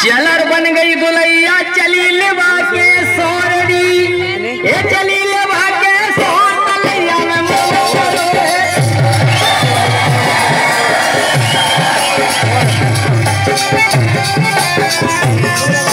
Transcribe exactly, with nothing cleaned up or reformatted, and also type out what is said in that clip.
जलर बन गई दुलैया चली लेवा के सोरड़ी ए चली लेवा के सोर तलैया में मोर